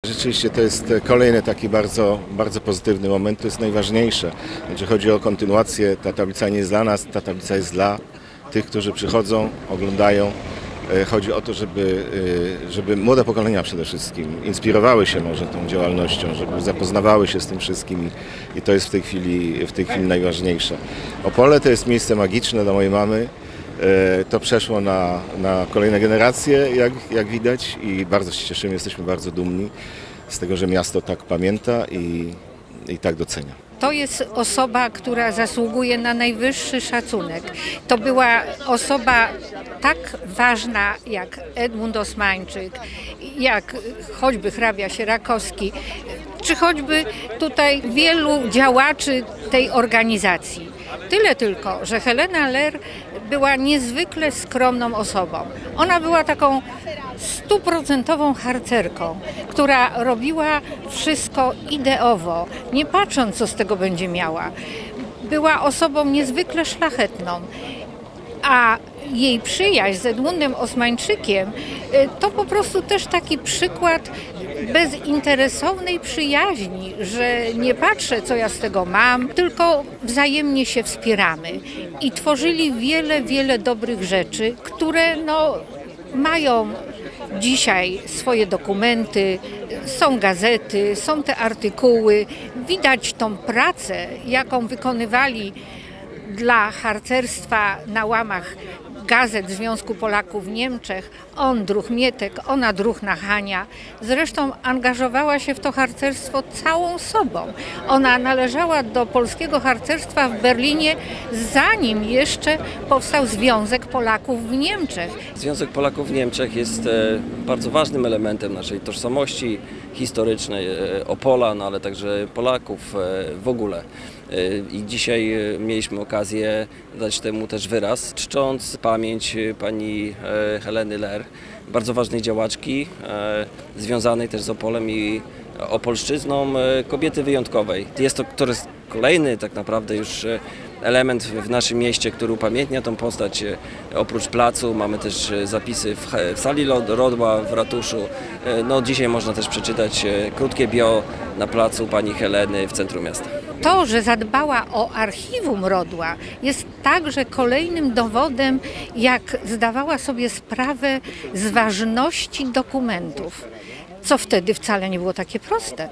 Rzeczywiście to jest kolejny taki bardzo, bardzo pozytywny moment, to jest najważniejsze. Znaczy chodzi o kontynuację, ta tablica nie jest dla nas, ta tablica jest dla tych, którzy przychodzą, oglądają. Chodzi o to, żeby młode pokolenia przede wszystkim inspirowały się może tą działalnością, żeby zapoznawały się z tym wszystkim i to jest w tej chwili najważniejsze. Opole to jest miejsce magiczne dla mojej mamy. To przeszło na kolejne generacje, jak widać, i bardzo się cieszymy, jesteśmy bardzo dumni z tego, że miasto tak pamięta i tak docenia. To jest osoba, która zasługuje na najwyższy szacunek. To była osoba tak ważna jak Edmund Osmańczyk, jak choćby hrabia Sierakowski, czy choćby tutaj wielu działaczy tej organizacji. Tyle tylko, że Helena Ler była niezwykle skromną osobą. Ona była taką 100% harcerką, która robiła wszystko ideowo, nie patrząc, co z tego będzie miała. Była osobą niezwykle szlachetną, a jej przyjaźń z Edmundem Osmańczykiem to po prostu też taki przykład bezinteresownej przyjaźni, że nie patrzę, co ja z tego mam, tylko wzajemnie się wspieramy. I tworzyli wiele, wiele dobrych rzeczy, które mają dzisiaj swoje dokumenty, są gazety, są te artykuły. Widać tą pracę, jaką wykonywali dla harcerstwa na łamach gazet Związku Polaków w Niemczech, on druh Mietek, ona druhna Hania. Zresztą angażowała się w to harcerstwo całą sobą. Ona należała do polskiego harcerstwa w Berlinie, zanim jeszcze powstał Związek Polaków w Niemczech. Związek Polaków w Niemczech jest bardzo ważnym elementem naszej tożsamości historycznej Opola, ale także Polaków w ogóle. I dzisiaj mieliśmy okazję dać temu też wyraz, czcząc pamięć pani Heleny Ler, bardzo ważnej działaczki, związanej też z Opolem i opolszczyzną, kobiety wyjątkowej. Jest to kolejny tak naprawdę już element w naszym mieście, który upamiętnia tą postać. Oprócz placu mamy też zapisy w sali Rodła w ratuszu. Dzisiaj można też przeczytać krótkie bio na placu pani Heleny w centrum miasta. To, że zadbała o archiwum Rodła, jest także kolejnym dowodem, jak zdawała sobie sprawę z ważności dokumentów, co wtedy wcale nie było takie proste.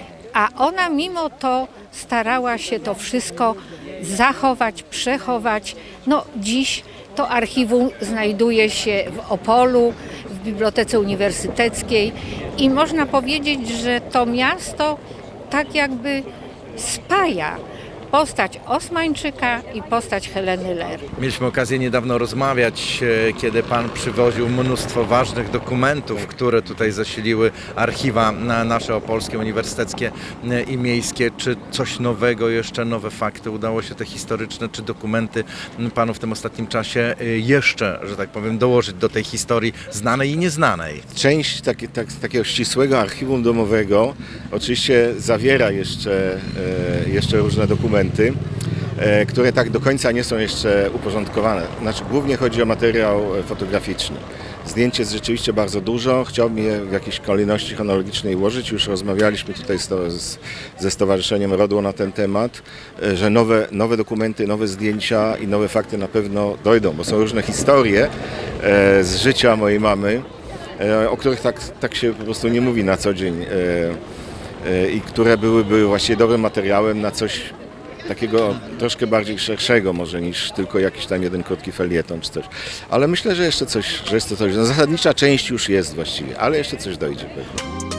A ona mimo to starała się to wszystko zachować, przechować. Dziś to archiwum znajduje się w Opolu, w Bibliotece Uniwersyteckiej i można powiedzieć, że to miasto tak jakby spaja postać Osmańczyka i postać Heleny Ler. Mieliśmy okazję niedawno rozmawiać, kiedy pan przywoził mnóstwo ważnych dokumentów, które tutaj zasiliły archiwa nasze opolskie, uniwersyteckie i miejskie. Czy coś nowego, jeszcze nowe fakty udało się te historyczne, czy dokumenty panu w tym ostatnim czasie jeszcze, że tak powiem, dołożyć do tej historii znanej i nieznanej? Część takiego ścisłego archiwum domowego oczywiście zawiera jeszcze różne dokumenty, które tak do końca nie są jeszcze uporządkowane. Znaczy, głównie chodzi o materiał fotograficzny. Zdjęć jest rzeczywiście bardzo dużo. Chciałbym je w jakiejś kolejności chronologicznej ułożyć. Już rozmawialiśmy tutaj ze Stowarzyszeniem Rodło na ten temat, że nowe dokumenty, nowe zdjęcia i nowe fakty na pewno dojdą, bo są różne historie z życia mojej mamy, o których tak się po prostu nie mówi na co dzień i które byłyby właściwie dobrym materiałem na coś takiego troszkę bardziej szerszego może niż tylko jakiś tam jeden krótki felieton czy coś. Ale myślę, że jeszcze coś, zasadnicza część już jest właściwie, ale jeszcze coś dojdzie pewnie.